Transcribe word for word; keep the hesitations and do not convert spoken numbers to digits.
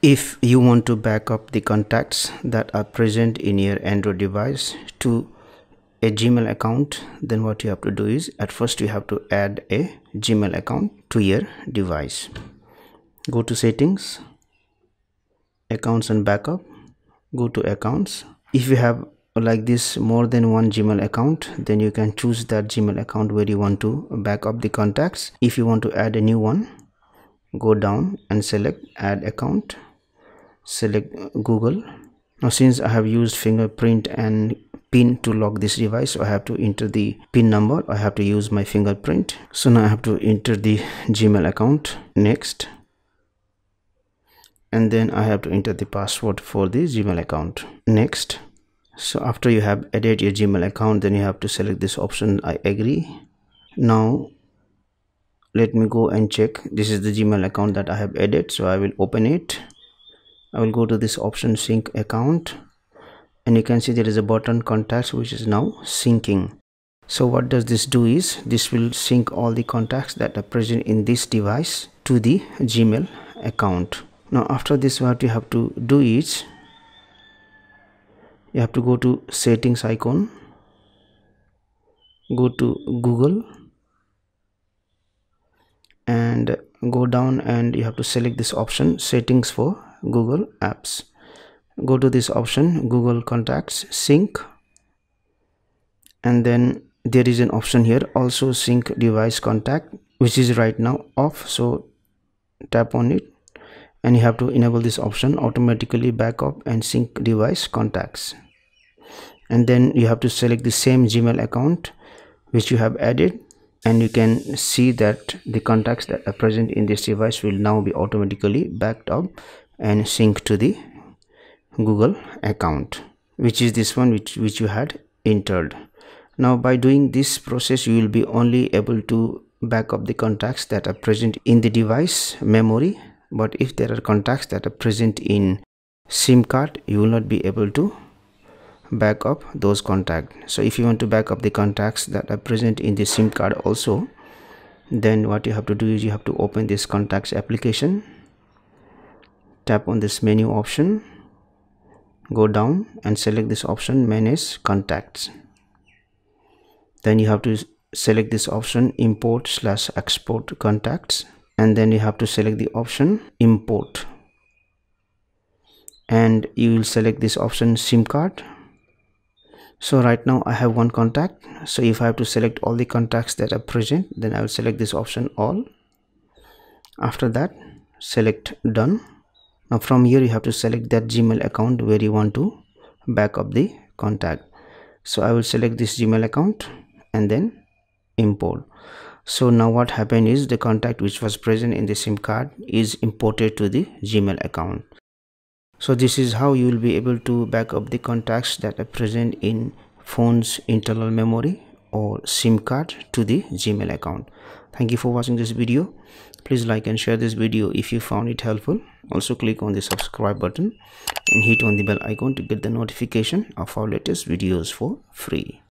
If you want to back up the contacts that are present in your Android device to a Gmail account, then what you have to do is, at first you have to add a Gmail account to your device. Go to settings, accounts and backup, go to accounts. If you have like this more than one Gmail account, then you can choose that Gmail account where you want to back up the contacts. If you want to add a new one, go down and select add account, select Google. Now since I have used fingerprint and pin to lock this device, so I have to enter the pin number. I have to use my fingerprint. So now I have to enter the Gmail account. Next, and then I have to enter the password for the Gmail account. Next. So after you have added your Gmail account, then you have to select this option, I agree. Now let me go and check. This is the Gmail account that I have added, so I will open it. I will go to this option, sync account, and you can see there is a button contacts which is now syncing. So what does this do is, this will sync all the contacts that are present in this device to the Gmail account. Now after this, what you have to do is, you have to go to settings icon, go to Google and go down, and you have to select this option, settings for Google apps. Go to this option, Google contacts sync, and then there is an option here, also sync device contact, which is right now off, so tap on it and you have to enable this option, automatically backup and sync device contacts. And then you have to select the same Gmail account which you have added, and you can see that the contacts that are present in this device will now be automatically backed up and sync to the Google account, which is this one which which you had entered. Now by doing this process, you will be only able to back up the contacts that are present in the device memory, but if there are contacts that are present in SIM card, you will not be able to back up those contacts. So if you want to back up the contacts that are present in the SIM card also, then what you have to do is, you have to open this contacts application, tap on this menu option, go down and select this option, manage contacts. Then you have to select this option, import slash export contacts, and then you have to select the option import, and you will select this option SIM card. So right now I have one contact, so if I have to select all the contacts that are present, then I will select this option all. After that, select done. Now from here you have to select that Gmail account where you want to back up the contact. So I will select this Gmail account and then import. So now what happened is, the contact which was present in the SIM card is imported to the Gmail account. So this is how you will be able to back up the contacts that are present in phone's internal memory or SIM card to the Gmail account. Thank you for watching this video. Please like and share this video if you found it helpful. Also click on the subscribe button and hit on the bell icon to get the notification of our latest videos for free.